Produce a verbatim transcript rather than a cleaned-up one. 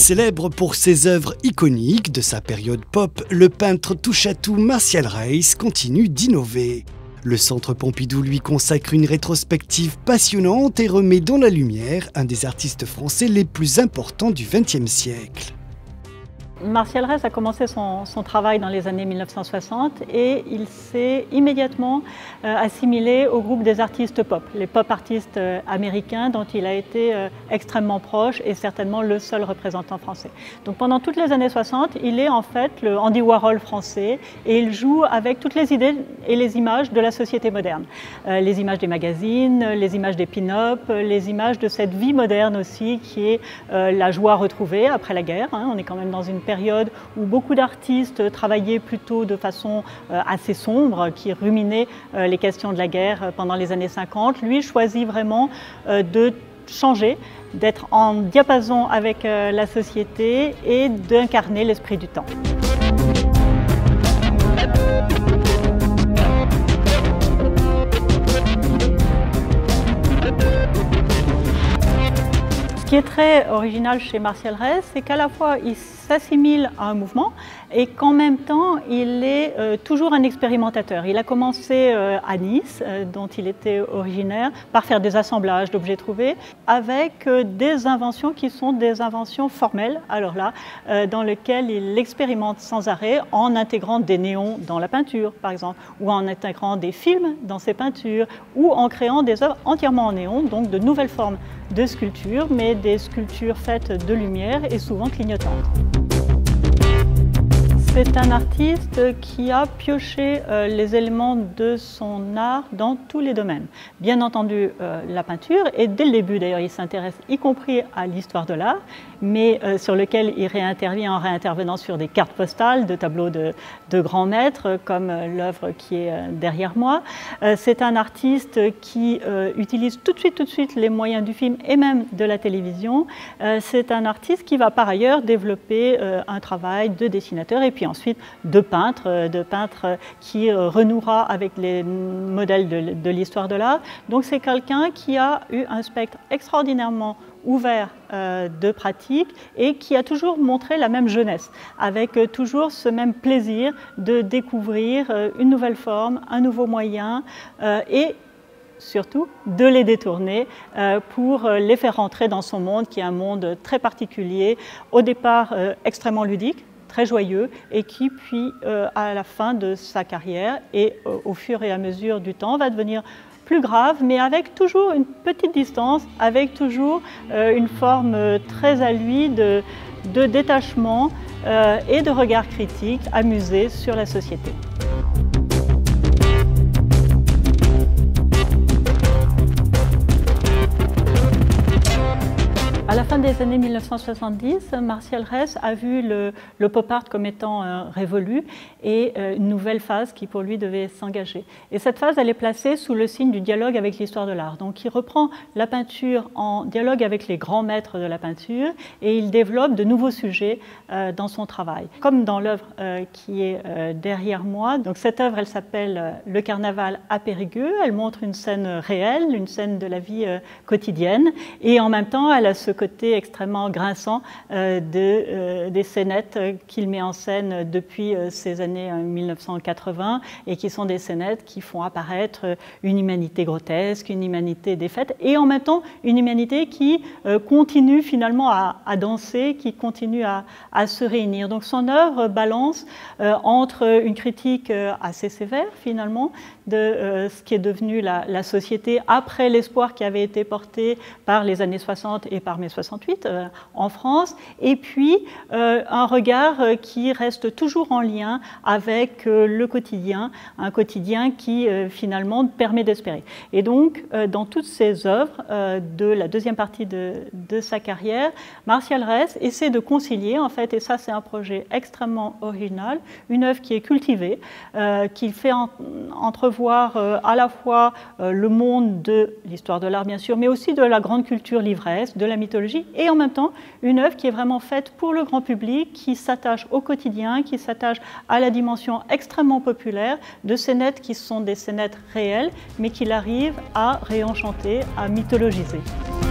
Célèbre pour ses œuvres iconiques de sa période pop, le peintre touche-à-tout Martial Reyes continue d'innover. Le Centre Pompidou lui consacre une rétrospective passionnante et remet dans la lumière un des artistes français les plus importants du vingtième siècle. Martial Reyes a commencé son, son travail dans les années mille neuf cent soixante et il s'est immédiatement euh, assimilé au groupe des artistes pop, les pop artistes euh, américains dont il a été euh, extrêmement proche et certainement le seul représentant français. Donc pendant toutes les années soixante, il est en fait le Andy Warhol français et il joue avec toutes les idées et les images de la société moderne. Euh, les images des magazines, les images des pin-up, les images de cette vie moderne aussi qui est euh, la joie retrouvée après la guerre. Hein. On est quand même dans une période période où beaucoup d'artistes travaillaient plutôt de façon euh, assez sombre, qui ruminaient euh, les questions de la guerre euh, pendant les années cinquante. Lui choisit vraiment euh, de changer, d'être en diapason avec euh, la société et d'incarner l'esprit du temps. Ce qui est très original chez Martial Reyes, c'est qu'à la fois il s'assimile à un mouvement et qu'en même temps il est euh, toujours un expérimentateur. Il a commencé euh, à Nice, euh, dont il était originaire, par faire des assemblages d'objets trouvés avec euh, des inventions qui sont des inventions formelles, alors là, euh, dans lesquelles il expérimente sans arrêt en intégrant des néons dans la peinture par exemple, ou en intégrant des films dans ses peintures, ou en créant des œuvres entièrement en néon, donc de nouvelles formes de sculptures, mais des sculptures faites de lumière et souvent clignotantes. C'est un artiste qui a pioché euh, les éléments de son art dans tous les domaines. Bien entendu, euh, la peinture, et dès le début d'ailleurs, il s'intéresse y compris à l'histoire de l'art, mais euh, sur lequel il réintervient en réintervenant sur des cartes postales de tableaux de, de grands maîtres, comme euh, l'œuvre qui est euh, derrière moi. Euh, c'est un artiste qui euh, utilise tout de suite, tout de suite les moyens du film et même de la télévision. Euh, c'est un artiste qui va par ailleurs développer euh, un travail de dessinateur et puis ensuite de peintre, de peintre qui renouera avec les modèles de, de l'histoire de l'art. Donc c'est quelqu'un qui a eu un spectre extraordinairement ouvert euh, de pratique et qui a toujours montré la même jeunesse, avec euh, toujours ce même plaisir de découvrir euh, une nouvelle forme, un nouveau moyen euh, et surtout de les détourner euh, pour les faire rentrer dans son monde qui est un monde très particulier, au départ euh, extrêmement ludique, très joyeux et qui puis euh, à la fin de sa carrière et euh, au fur et à mesure du temps va devenir plus grave, mais avec toujours une petite distance, avec toujours euh, une forme très à lui de, de détachement euh, et de regard critique amusé sur la société. À la fin des années mille neuf cent soixante-dix, Martial Reyes a vu le, le pop art comme étant euh, révolu et euh, une nouvelle phase qui pour lui devait s'engager. Et cette phase, elle est placée sous le signe du dialogue avec l'histoire de l'art. Donc il reprend la peinture en dialogue avec les grands maîtres de la peinture et il développe de nouveaux sujets euh, dans son travail. Comme dans l'œuvre euh, qui est euh, derrière moi. Donc cette œuvre, elle s'appelle euh, Le Carnaval à Périgueux. Elle montre une scène réelle, une scène de la vie euh, quotidienne et en même temps, elle a ce côté extrêmement grinçant euh, de, euh, des scénettes qu'il met en scène depuis euh, ces années euh, mille neuf cent quatre-vingts et qui sont des scénettes qui font apparaître une humanité grotesque, une humanité défaite et en même temps une humanité qui euh, continue finalement à, à danser, qui continue à, à se réunir. Donc son œuvre balance euh, entre une critique euh, assez sévère finalement de euh, ce qui est devenu la, la société après l'espoir qui avait été porté par les années soixante et par mai soixante-huit euh, en France, et puis euh, un regard euh, qui reste toujours en lien avec euh, le quotidien, un quotidien qui euh, finalement permet d'espérer. Et donc, euh, dans toutes ces œuvres euh, de la deuxième partie de, de sa carrière, Martial Reyes essaie de concilier, en fait, et ça c'est un projet extrêmement original, une œuvre qui est cultivée, euh, qui fait en, entrevoir euh, à la fois euh, le monde de l'histoire de l'art bien sûr, mais aussi de la grande culture livresque, de la mythologie, et en même temps une œuvre qui est vraiment faite pour le grand public, qui s'attache au quotidien, qui s'attache à la dimension extrêmement populaire de scénettes qui sont des scénettes réelles, mais qu'il arrive à réenchanter, à mythologiser.